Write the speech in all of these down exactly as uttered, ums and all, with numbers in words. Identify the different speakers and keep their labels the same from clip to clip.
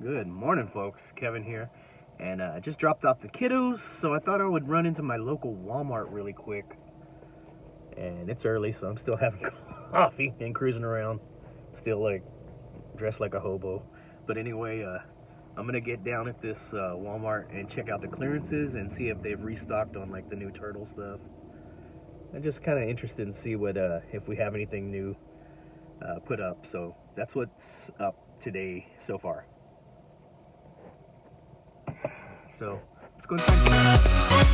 Speaker 1: Good morning, folks. Kevin here, and uh, I just dropped off the kiddos, so I thought I would run into my local Walmart really quick. And it's early, so I'm still having coffee and cruising around, still like dressed like a hobo. But anyway, uh, I'm gonna get down at this uh, Walmart and check out the clearances and see if they've restocked on like the new turtle stuff. I'm just kind of interested in see what uh, if we have anything new uh, put up. So that's what's up today so far. So let's go and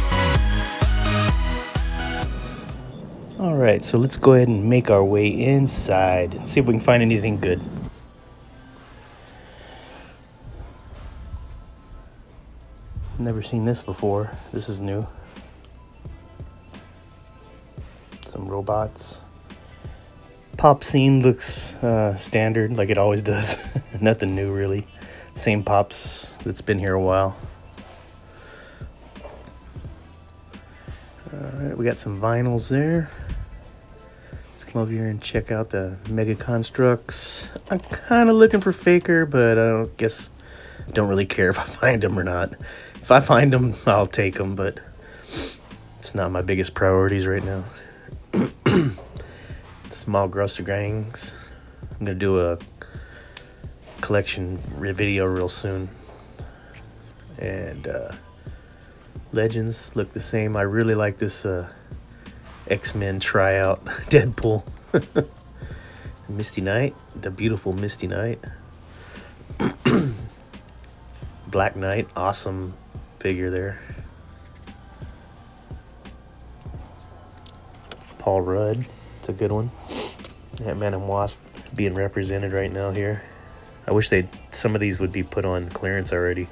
Speaker 1: All right, so let's go ahead and make our way inside and see if we can find anything good. Never seen this before. This is new. Some robots. Pop scene looks uh, standard, like it always does. Nothing new, really. Same Pops that's been here a while. Alright, we got some vinyls there. Let's come over here and check out the Mega Constructs. I'm kind of looking for Faker, but I don't guess don't really care if I find them or not. If I find them, I'll take them, but it's not my biggest priorities right now. Small Grosser Gangs. I'm gonna do a collection video real soon. And uh, Legends look the same. I really like this uh, X-Men tryout Deadpool. Misty Knight, the beautiful Misty Knight. Black Knight, awesome figure there. Paul Rudd, it's a good one. Ant-Man and Wasp being represented right now here. I wish they some of these would be put on clearance already.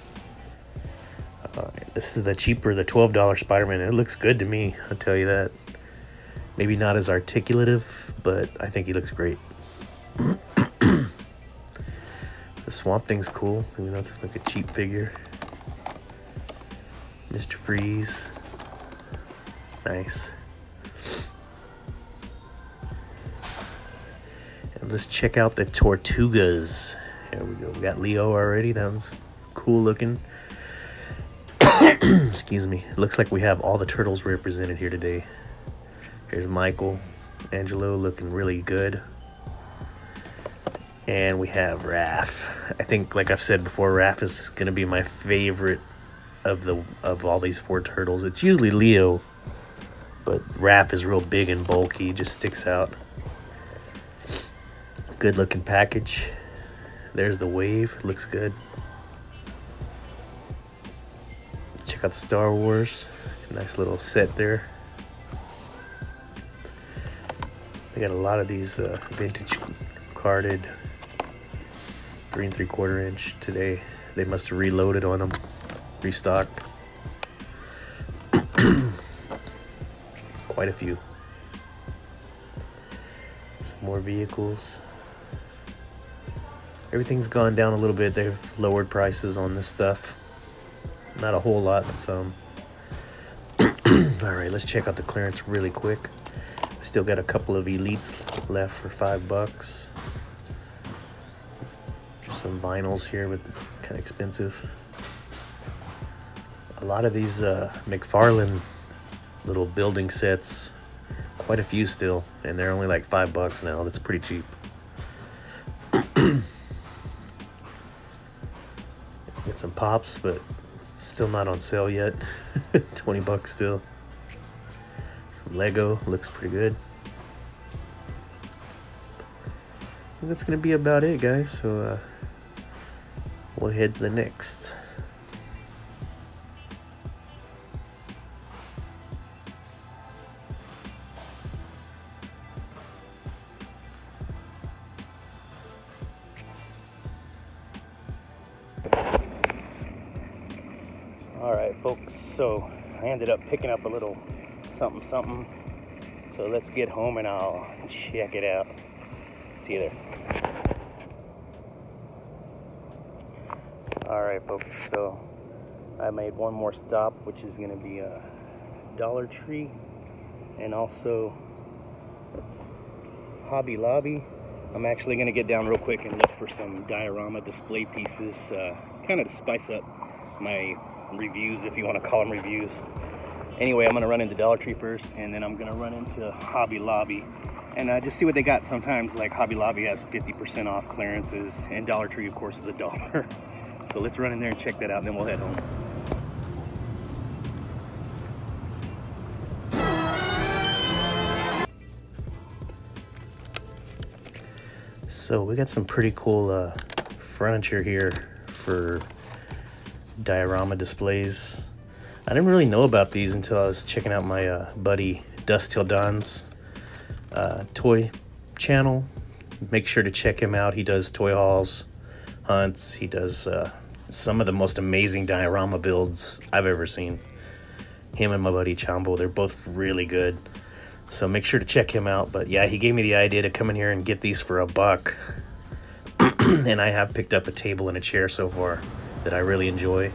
Speaker 1: Uh, this is the cheaper, the twelve dollar Spider-Man. It looks good to me, I'll tell you that. Maybe not as articulative, but I think he looks great. The Swamp Thing's cool, even though it's like a cheap figure. Mister Freeze, nice. And let's check out the Tortugas. Here we go. We got Leo already. That one's cool looking. Excuse me. It looks like we have all the turtles represented here today. Here's Michael Angelo looking really good. And we have Raph. I think, like I've said before, Raph is going to be my favorite of the of all these four turtles. It's usually Leo, but Raph is real big and bulky. Just sticks out. Good looking package. There's the Wave. Looks good. Check out the Star Wars. Nice little set there. They got a lot of these uh, vintage carded three and three quarter inch today. They must have reloaded on them, restocked. Quite a few. Some more vehicles. Everything's gone down a little bit. They've lowered prices on this stuff. Not a whole lot, but some. All right, let's check out the clearance really quick. We still got a couple of Elites left for five bucks. There's some vinyls here, but kind of expensive. A lot of these uh, McFarlane little building sets, quite a few still, and they're only like five bucks now. That's pretty cheap. Get some Pops, but still not on sale yet. twenty bucks still. Some Lego, looks pretty good. I think that's gonna be about it, guys. So uh, we'll head to the next. Alright folks, so I ended up picking up a little something something. So let's get home and I'll check it out. See you there. Alright folks, so I made one more stop, which is going to be a Dollar Tree and also Hobby Lobby. I'm actually going to get down real quick and look for some diorama display pieces, uh, kind of to spice up my reviews, if you want to call them reviews. Anyway, I'm going to run into Dollar Tree first, and then I'm going to run into Hobby Lobby and uh, just see what they got. Sometimes, like, Hobby Lobby has fifty percent off clearances, and Dollar Tree, of course, is a dollar. So let's run in there and check that out, and then we'll head home. So we got some pretty cool uh, furniture here for diorama displays. I didn't really know about these until I was checking out my uh, buddy Dusk Till Dawn's uh, toy channel. Make sure to check him out. He does toy hauls, hunts. He does uh, some of the most amazing diorama builds I've ever seen. Him and my buddy Chambo, they're both really good. So make sure to check him out. But yeah, he gave me the idea to come in here and get these for a buck. And I have picked up a table and a chair so far that I really enjoy.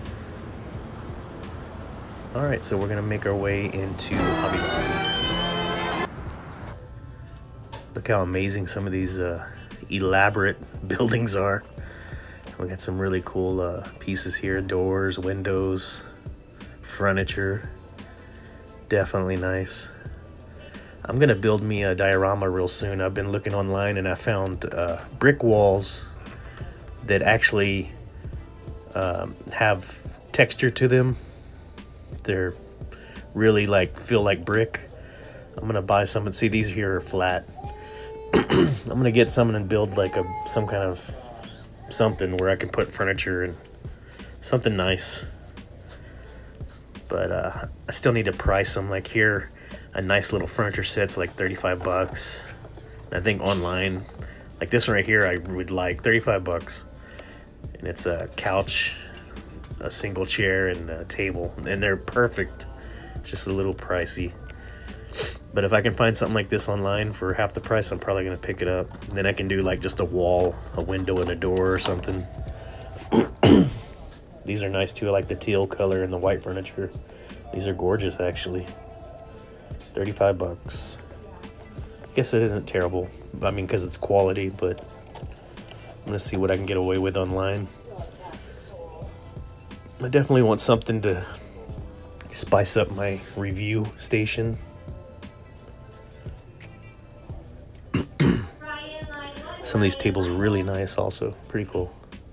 Speaker 1: Alright, so we're going to make our way into Hobby Lobby. Look how amazing some of these uh, elaborate buildings are. We got some really cool uh, pieces here. Doors, windows, furniture. Definitely nice. I'm going to build me a diorama real soon. I've been looking online and I found uh, brick walls that actually um, have texture to them. They're really like feel like brick. I'm gonna buy some and see these here are flat. I'm gonna get some and build like a some kind of something where I can put furniture and something nice. But uh, I still need to price them. Like here, a nice little furniture set's like thirty-five bucks. I think online, like this one right here, I would like thirty-five bucks, and it's a couch, a single chair, and a table, and they're perfect. Just a little pricey, but if I can find something like this online for half the price, I'm probably gonna pick it up. And then I can do like just a wall, a window, and a door or something. These are nice too. I like the teal color and the white furniture. These are gorgeous, actually. thirty-five bucks. I guess it isn't terrible. I mean, because it's quality, but I'm gonna see what I can get away with online. I definitely want something to spice up my review station. Some of these tables are really nice also. Pretty cool.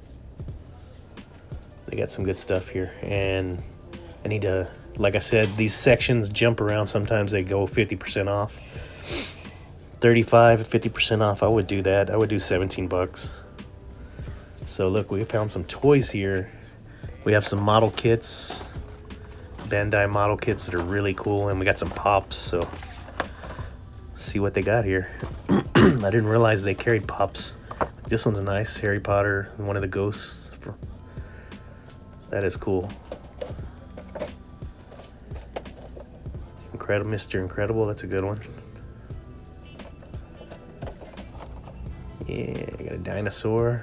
Speaker 1: They got some good stuff here. And I need to, like I said, these sections jump around. Sometimes they go fifty percent off. thirty-five, fifty percent off. I would do that. I would do seventeen bucks. So look, we found some toys here. We have some model kits, Bandai model kits that are really cool, and we got some pops, so see what they got here. I didn't realize they carried pops. This one's nice, Harry Potter, one of the ghosts. That is cool. Incredible, Mister Incredible, that's a good one. Yeah, I got a dinosaur.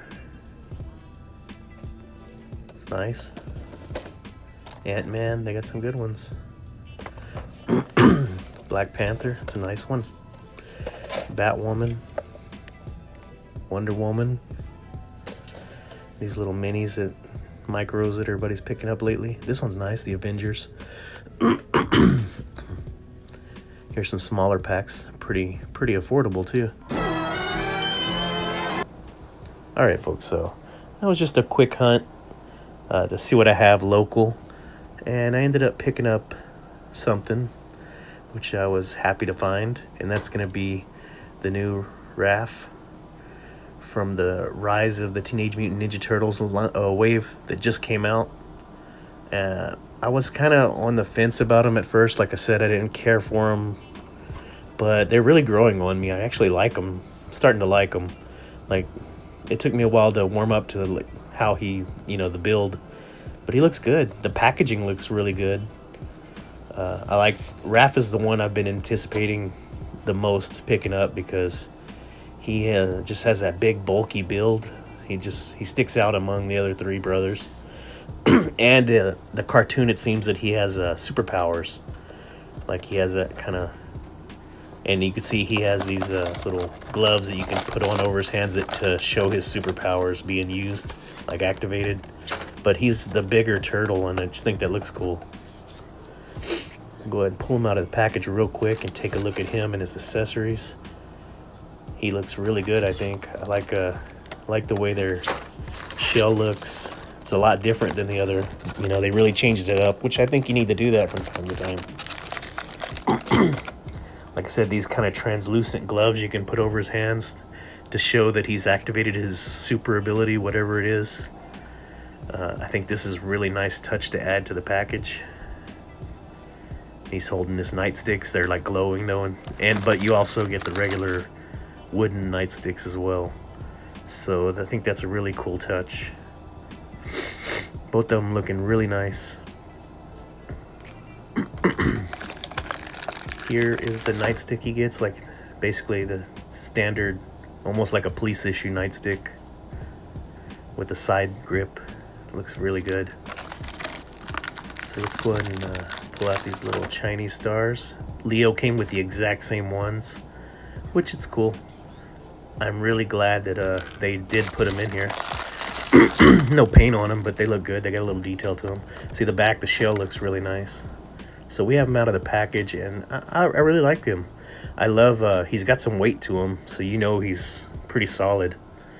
Speaker 1: It's nice. Ant-Man, they got some good ones. Black Panther, it's a nice one. Batwoman. Wonder Woman. These little minis that micros that everybody's picking up lately. This one's nice, the Avengers. Here's some smaller packs, pretty pretty affordable too. All right, folks, so that was just a quick hunt uh, to see what I have local, and I ended up picking up something which I was happy to find, and that's going to be the new Raph from the Rise of the Teenage Mutant Ninja Turtles uh, wave that just came out. Uh, I was kind of on the fence about them at first. Like I said, I didn't care for them, but they're really growing on me. I actually like them. I'm starting to like them. Like, it took me a while to warm up to like, how he, you know, the build, but he looks good. The packaging looks really good. Uh, I like, Raph is the one I've been anticipating the most picking up because he uh, just has that big bulky build. He just, he sticks out among the other three brothers. And uh, the cartoon, it seems that he has uh, superpowers. Like he has that kind of And you can see he has these uh, little gloves that you can put on over his hands that to show his superpowers being used, like activated. But he's the bigger turtle, and I just think that looks cool. Go ahead and pull him out of the package real quick and take a look at him and his accessories. He looks really good, I think. I like uh, like the way their shell looks. It's a lot different than the other. You know, they really changed it up, which I think you need to do that from time to time. Like I said, these kind of translucent gloves you can put over his hands to show that he's activated his super ability, whatever it is. Uh, I think this is a really nice touch to add to the package. He's holding his nightsticks. They're like glowing though, and, and but you also get the regular wooden nightsticks as well. So I think that's a really cool touch. Both of them looking really nice. Here is the nightstick he gets, like basically the standard, almost like a police issue nightstick with a side grip. It looks really good. So let's go ahead and uh, pull out these little Chinese stars. Leo came with the exact same ones, which it's cool. I'm really glad that uh, they did put them in here. No paint on them, but they look good. They got a little detail to them. See the back, the shell looks really nice. So we have him out of the package, and I, I really like him. I love, uh, he's got some weight to him, so you know he's pretty solid.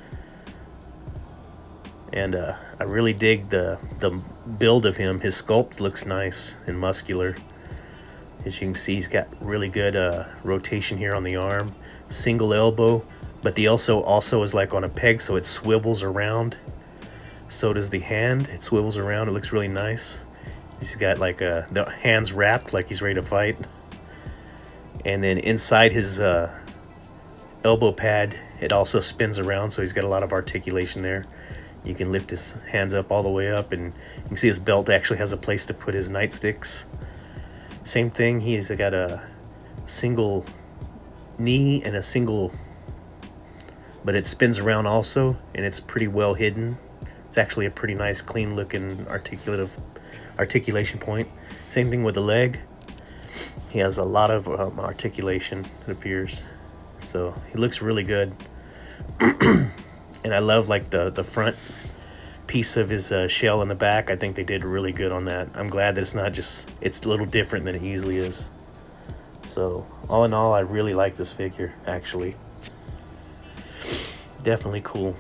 Speaker 1: And uh, I really dig the, the build of him. His sculpt looks nice and muscular. As you can see, he's got really good uh, rotation here on the arm. Single elbow, but the also also is like on a peg, so it swivels around. So does the hand. It swivels around. It looks really nice. He's got like uh, the hands wrapped like he's ready to fight. And then inside his uh, elbow pad, it also spins around, so he's got a lot of articulation there. You can lift his hands up all the way up, and you can see his belt actually has a place to put his nightsticks. Same thing, he's got a single knee and a single, but it spins around also, and it's pretty well hidden. It's actually a pretty nice, clean looking articulative articulation point. Same thing with the leg. He has a lot of um, articulation, it appears. So he looks really good. And I love like the, the front piece of his uh, shell in the back. I think they did really good on that. I'm glad that it's not just, it's a little different than it usually is. So all in all, I really like this figure, actually. Definitely cool.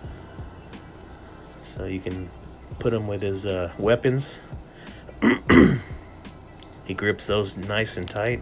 Speaker 1: So you can put him with his uh, weapons. He grips those nice and tight.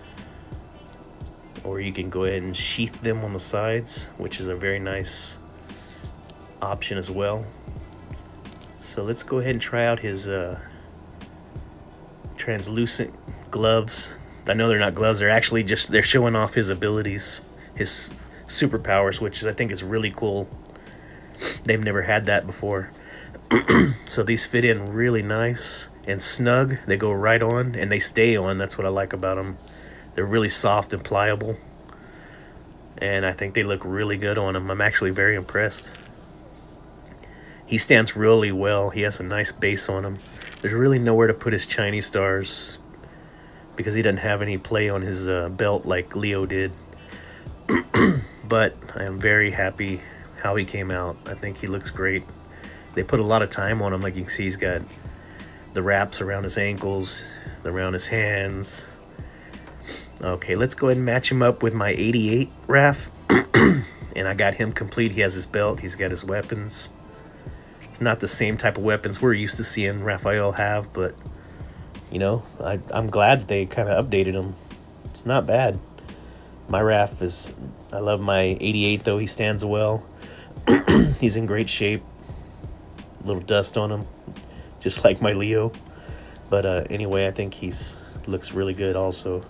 Speaker 1: Or you can go ahead and sheath them on the sides, which is a very nice option as well. So let's go ahead and try out his uh, translucent gloves. I know they're not gloves, they're actually just, they're showing off his abilities, his superpowers, which is, I think is really cool. They've never had that before. So these fit in really nice and snug. They go right on and they stay on. That's what I like about them. They're really soft and pliable, and I think they look really good on him. I'm actually very impressed. He stands really well. He has a nice base on him. There's really nowhere to put his Chinese stars because he doesn't have any play on his uh, belt like Leo did. But I am very happy how he came out. I think he looks great. They put a lot of time on him. Like you can see, he's got the wraps around his ankles, around his hands. Okay, let's go ahead and match him up with my eighty-eight Raph. And I got him complete. He has his belt. He's got his weapons. It's not the same type of weapons we're used to seeing Raphael have, but, you know, I, I'm glad that they kind of updated him. It's not bad. My Raph is, I love my eighty-eight, though. He stands well. He's in great shape. A little dust on him, just like my Leo. But uh, anyway, I think he's looks really good also.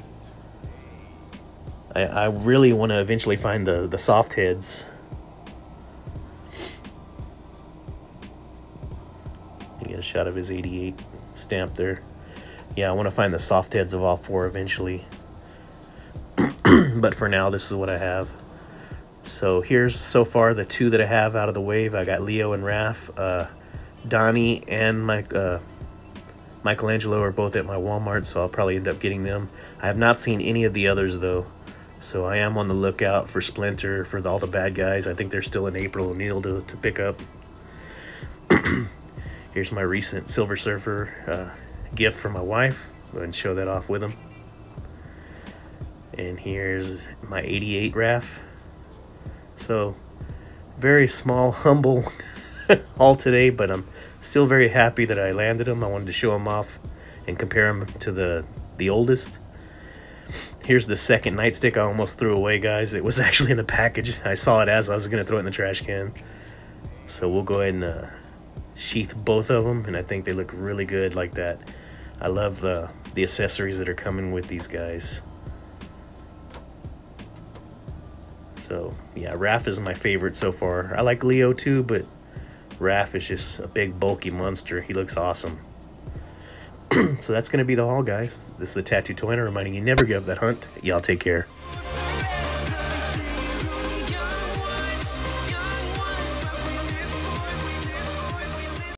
Speaker 1: I, I really want to eventually find the, the soft heads. You get a shot of his eighty-eight stamp there. Yeah, I want to find the soft heads of all four eventually. But for now, this is what I have. So here's so far the two that I have out of the wave. I got Leo and Raph, uh, Donnie, and my uh,
Speaker 2: Michelangelo are both at my Walmart, so I'll probably end up getting them. I have not seen any of the others, though. So I am on the lookout for Splinter, for the, all the bad guys. I think they're still in April O'Neil to, to pick up. Here's my recent Silver Surfer uh, gift from my wife. Go ahead and show that off with them. And here's my eighty-eight R A F. So, very small, humble haul today, but I'm still very happy that I landed them. I wanted to show them off and compare them to the, the oldest. Here's the second nightstick I almost threw away, guys. It was actually in the package. I saw it as I was going to throw it in the trash can. So we'll go ahead and uh, sheath both of them, and I think they look really good like that. I love the, the accessories that are coming with these guys. So, yeah, Raph is my favorite so far. I like Leo too, but Raph is just a big, bulky monster. He looks awesome. So that's going to be the haul, guys. This is the Tattoo Toy Hunter reminding you never give up that hunt. Y'all take care.